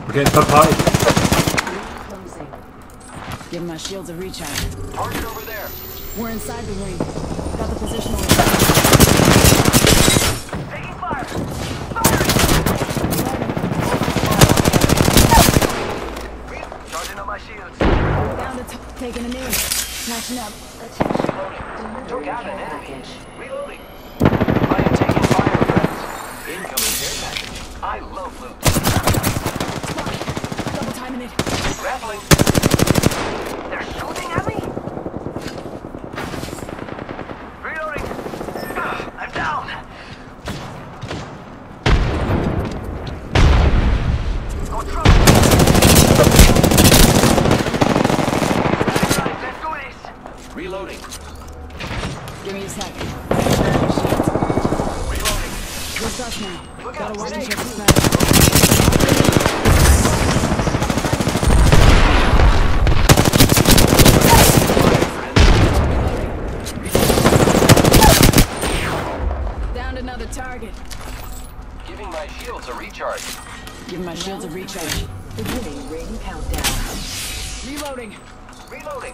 We're getting third party. Give my shields a recharge. Target over there. We're inside the ring. Got the position on. Taking fire. Charging up my shields. Down to taking a knee. Snatching up. Reloading. Took out an enemy. Reloading. I am taking fire, friends. Incoming care package. I love loot. Double timing it. Grappling. They're shooting at me? Reloading. I'm down. Go through. Let's do this. Reloading. Give me a sec. Reloading. Just us now. Look Gotta out, watch grenade. each other's back. Down to another target. Giving my shields a recharge. Give my shields a recharge. Beginning ring countdown. Reloading. Reloading.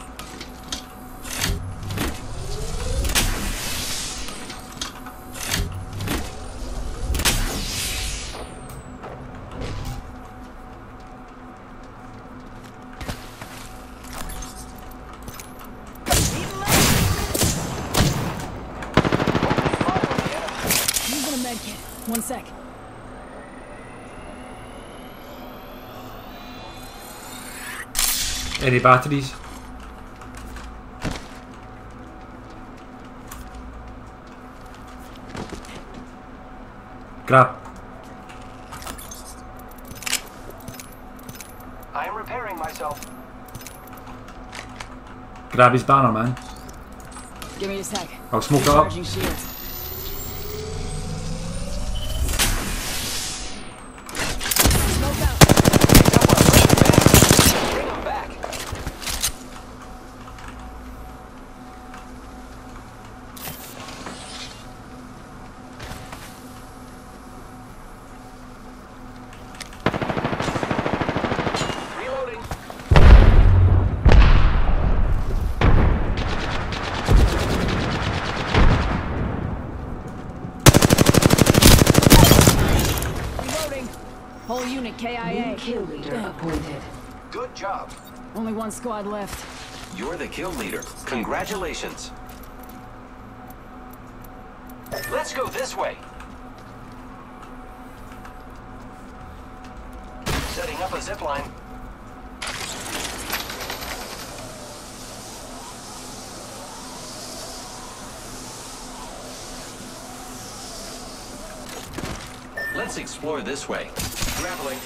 Using a med kit. 1 sec. Any batteries? Grab. I am repairing myself. Grab his banner, man. Give me a sec. I'll smoke it up. Charging shields. Smoke out. Bring them back. Reloading. Reloading. Whole unit KIA. New kill leader Damn. appointed. Good job. Only one squad left. You're the kill leader. Congratulations. Let's go this way. Setting up a zip line. Let's explore this way. Grappling.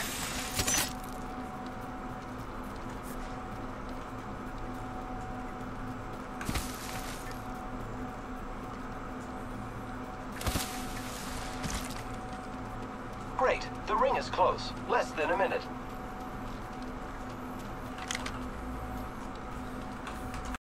Great. The ring is close. Less than a minute.